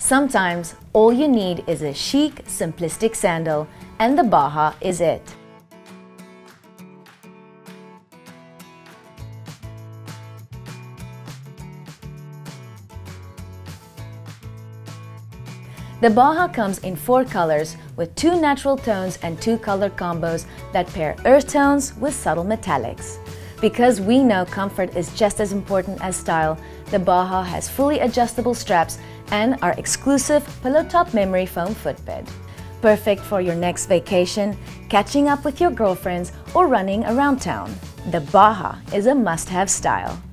Sometimes all you need is a chic, simplistic sandal, and the Baja is it. The Baja comes in 4 colors with 2 natural tones and 2 color combos that pair earth tones with subtle metallics. Because we know comfort is just as important as style, the Baja has fully adjustable straps and our exclusive pillowtop memory foam footbed. Perfect for your next vacation, catching up with your girlfriends, or running around town. The Baja is a must-have style.